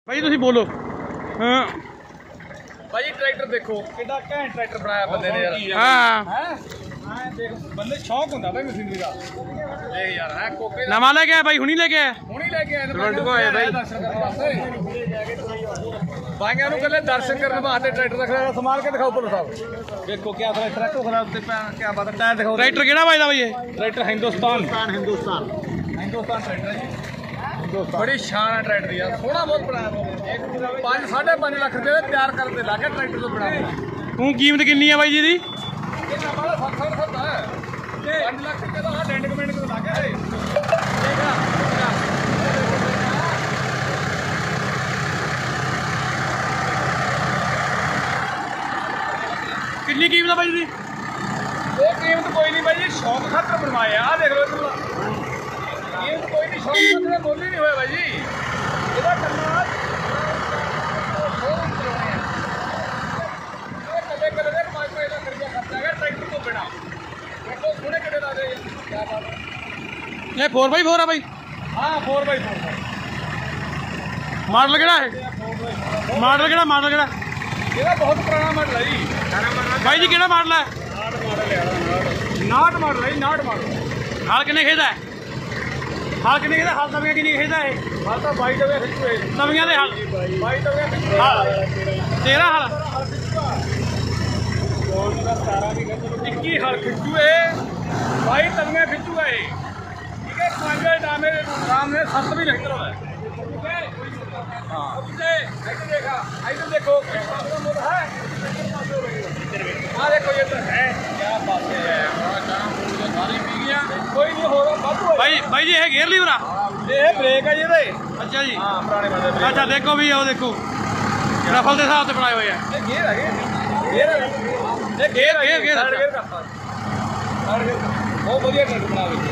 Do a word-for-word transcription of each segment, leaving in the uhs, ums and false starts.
भाई तुसी बोलो। हाँ भाई ट्रैक्टर देखो कितना घैंट ट्रैक्टर बनाया बंदे ने यार। हाँ हैं देख बंदे शौक ਹੁੰਦਾ भाई मशीनरी ਦਾ देख यार है कोके नवा लेके आया भाई हुनी लेके आया ਹੁਣੀ ਲੈ ਕੇ ਆਏ ਨੇ ਪਿੰਡ ਕੋ ਆਏ ਭਾਈ ਦਰਸ਼ਨ ਕਰਨ ਵਾਸਤੇ ਬਾਈਆਂ ਨੂੰ ਕੱਲੇ ਦਰਸ਼ਨ ਕਰਨ ਵਾਸਤੇ ਟਰੈਕਟਰ ਰੱਖਿਆ ਸਮਾਰ ਕੇ ਦਿਖਾਓ ਭੁੱਲ ਸਾਹਿਬ ਦੇਖੋ ਕੀ ਟਰੈਕਟਰ ਹੈ ਟੋਖਰਾ ਉੱਤੇ ਕੀ ਬਾਤ ਹੈ ਟਾਇਰ ਦਿਖਾਓ ट्रैक्टर केड़ा भाई भाई ये ट्रैक्टर हिंदुस्तान हिंदुस्तान हिंदुस्तान ट्रैक्टर है जी बड़ी शान है ट्रैक्टर यार सोना बहुत बनाया पाँच साढ़े पाँच लाख रुपये तैयार करते लाके ट्रैक्टर तो बना हूँ कीमत कितनी है भाई जी दी पाँच लाख रुपये तो हाँ डेंट कमेंट को लाके कितनी कीमत है भाई जी वो कीमत कोई नहीं भाई शौक खातर बनवाए आ देख लो कीमत कोई नहीं शौक खातर बोल ही नहीं हुआ भाई जी ਇਹਦਾ ਕਰਨਾ ਕਦੇ ਕਦੇ ਦੇ ਪੰਜ ਰੁਪਏ ਦਾ ਖਰਚਾ ਖਰਚਾ ਹੈ ਟਰੈਕਟਰ ਤੋਂ ਬਿਨਾ ਦੇਖੋ ਥੋੜੇ ਕਿਹੜੇ ਲਾ ਦੇ ਕੀ ਬਾਤ ये फोर बाई फोर है भाई ਹਾਂ फोर बाई फोर मॉडल केड़ा है मॉडल केड़ा मॉडल केड़ा ਇਹਦਾ ਬਹੁਤ ਪੁਰਾਣਾ ਮਾਡਲ ਹੈ ਜੀ भाई जी केड़ा मॉडल है ਨਾਟ ਮਾਡਲ ਹੈ ਨਾਟ ਮਾਡਲ हाल किन्ने खेदा है हाल किन्ने खेदा हाल तवियां किन्नी खेदा है ਹਾਲ ਤਾਂ ਬਾਈ ਤਵੇ ਖਿੱਚੂ ਹੈ तवियां दे हाल ਬਾਈ ਤਵੇ ਖਿੱਚੂ हाल तेरह हाल ਇੱਕੀ ਹਾਲ ਖਿੱਚੂ ਹੈ ਬਾਈ ਤਵੇ ਖਿੱਚੂ ਹੈ ਠੀਕ ਹੈ ਪੰਜ ਡਾਮੇ ਰਾਮ ਨੇ ਸੱਤ ਵੀ ਨਹੀਂ ਕਰਵਾਇਆ ਠੀਕ ਹੈ ਹਾਂ ਉੱਤੇ ਇੱਧਰ ਦੇਖਾ ਇੱਧਰ ਦੇਖੋ ਮੁੱਲ ਹੈ ਆ ਦੇਖੋ ਇਹ ਤਾਂ ਹੈ ਕੀ ਬਾਤ ਹੈ ਬੜਾ ਗਰਮ ਹੋ ਸਾਰੀ ਪੀ ਗਿਆ ਕੋਈ ਨਹੀਂ ਹੋਰ ਵਾਧੂ ਹੈ भाई भाई जी ये गेयर लीवर आ ਇਹ ਬ੍ਰੇਕ ਹੈ ਜੀ ਇਹਦੇ अच्छा जी ਹਾਂ ਪੁਰਾਣੇ ਬੰਦੇ ਬ੍ਰੇਕ अच्छा देखो भी वो देखो रफल के हिसाब से बनाए हुए हैं ਇਹ ਗੇਅਰ ਹੈ ਗੇਅਰ ਹੈ ਇਹ ਗੇਅਰ ਹੈ ਗੇਅਰ, ਗੇਅਰ, ਥਰਡ ਗੇਅਰ ਕਰਤਾ ਥਰਡ ਗੇਅਰ ਬਹੁਤ ਵਧੀਆ ਟਰੈਕਟਰ ਬਣਾ ਦਿੱਤਾ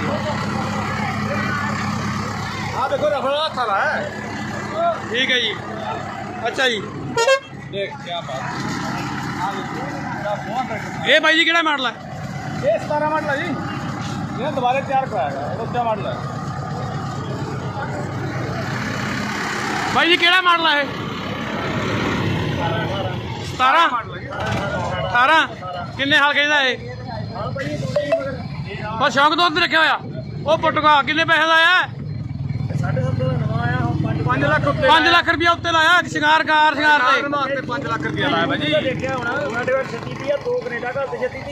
ਆ ਦੇਖੋ ਰਫਲ ਦਾ ਥਾਲਾ ਹੈ ठीक है जी अच्छा जी ਦੇਖ ਕੀ ਬਾਤ ਆ ਦੇਖੋ ਇਹਦਾ ਬਹੁਤ ਟਰੈਕਟਰ ये भाई जी केड़ा मॉडल है ਇਹ सतारह ਮਾਡਲ ਹੈ ਜੀ ਇਹਨੇ ਦੁਬਾਰੇ ਤਿਆਰ ਕਰਾਇਆ ਹੈ ਇਹ ਉੱਚਾ ਮਾਡਲ ਹੈ भाई जी केड़ा मॉडल है सतारह ਮਾਡਲ ਹੈ अठारह किन्ने हाल खेदा है बस शौक तो रखे होया वो पुटका किन्ने पैसे का आया साढ़े सत्तर ਦਾ ਨਵਾਂ ਆਇਆ ਹੁਣ ਪੰਜ ਲੱਖ ਉੱਤੇ पांच लाख रुपया उत्ते लाया शिंगार कार शिंगार ते ਵਾਸਤੇ ਪੰਜ ਲੱਖ ਰੁਪਇਆ ਲਾਇਆ ਭਾਜੀ ਦੇਖਿਆ ਹੋਣਾ ਉਹਨਾਂ ਦੇ ਛੱਤੀ ਦੀ ਆ ਦੋ ਕੈਨੇਡਾ ਘਰ ਤੇ ਛੱਤੀ